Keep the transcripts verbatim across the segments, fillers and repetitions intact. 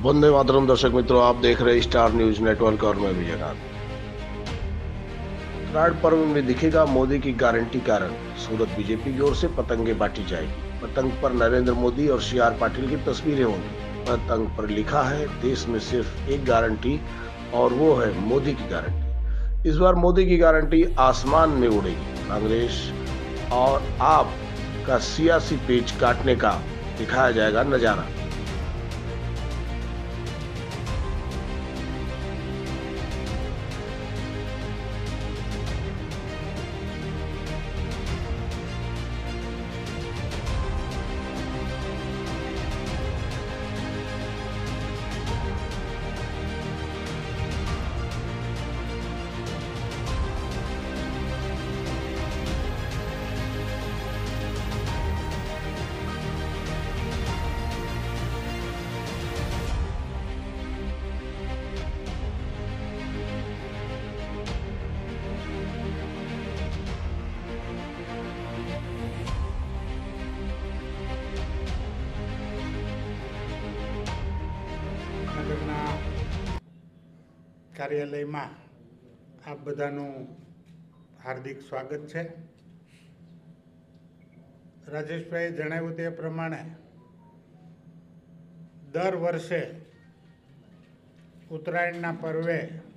वंदे मातरम। दर्शक मित्रों, आप देख रहे हैं स्टार न्यूज नेटवर्क और मैं विजयनाथ। उत्तरायण पर्व में दिखेगा मोदी की गारंटी का रंग। सूरत बीजेपी की ओर से पतंगे बांटी जाएगी। पतंग पर नरेंद्र मोदी और सी आर पाटिल की तस्वीरें होंगी। पतंग पर लिखा है, देश में सिर्फ एक गारंटी और वो है मोदी की गारंटी। इस बार मोदी की गारंटी आसमान में उड़ेगी। कांग्रेस और आप का सियासी पेच काटने का दिखाया जाएगा नजारा। નગરના કાર્યાલયમાં આપ બધાનું હાર્દિક સ્વાગત છે। રાજેશભાઈએ જણાવ્યું તે પ્રમાણે દર વર્ષે ઉત્તરાયણના પર્વે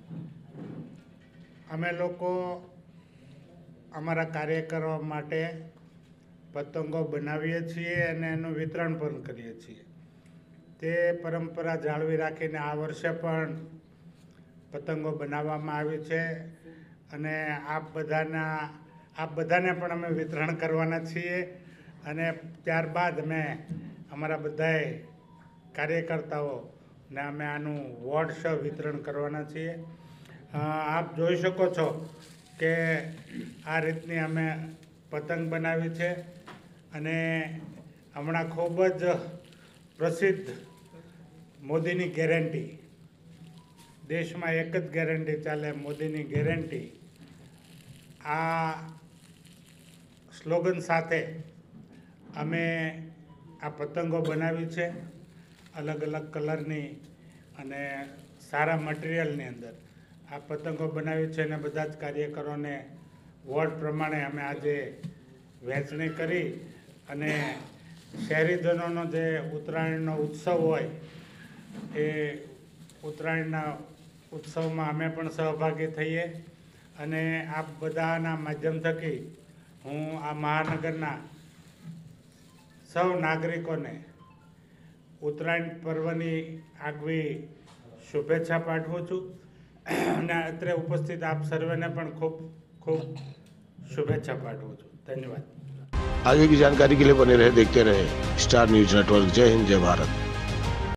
અમે લોકો અમારા કાર્યકરો માટે પતંગો બનાવીએ છીએ અને એનું વિતરણ પણ કરીએ છીએ। તે પરંપરા જાળવી રાખીને આ વર્ષે પણ પતંગો બનાવવામાં આવી છે અને આપ બધાના આપ બધાને પણ અમે વિતરણ કરવાના છીએ અને ત્યારબાદ અમે અમારા બધાએ કાર્યકર્તાઓને અમે આનું વોટ્સ વિતરણ કરવાના છીએ। આપ જોઈ શકો છો કે આ રીતની અમે પતંગ બનાવી છે અને હમણાં ખૂબ જ પ્રસિદ્ધ મોદીની ગેરંટી, દેશમાં એક જ ગેરંટી ચાલે, મોદીની ગેરંટી, આ સ્લોગન સાથે અમે આ પતંગો બનાવી છે અલગ અલગ કલરની અને સારા મટીરિયલની અંદર આ પતંગો બનાવી છે અને બધા જ કાર્યકરોને વોર્ડ પ્રમાણે અમે આજે વહેંચણી કરી અને શહેરીજનોનો જે ઉત્તરાયણનો ઉત્સવ હોય એ ઉત્તરાયણના ઉત્સવમાં અમે પણ સહભાગી થઈએ અને આ બધાના માધ્યમ થકી હું આ મહાનગરના સૌ નાગરિકોને ઉત્તરાયણ પર્વની આગવી શુભેચ્છા પાઠવું છું અને અત્રે ઉપસ્થિત આપ સર્વેને પણ ખૂબ ખૂબ शुभेच्छा पाठवूँ छूँ। धन्यवाद। आगे की जानकारी के लिए बने रहे, देखते रहे स्टार न्यूज नेटवर्क। जय हिंद, जय भारत।